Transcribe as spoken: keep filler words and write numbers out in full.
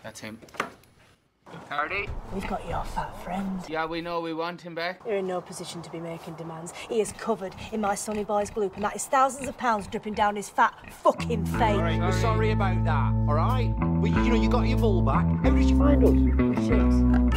That's him. Hardy? We've got your fat friend. Yeah, we know we want him back. You're in no position to be making demands. He is covered in my sonny boy's gloop, and that is thousands of pounds dripping down his fat fucking face. All right, we're sorry about that, all right? Well, you know, you got your ball back. How did you find us? Shit.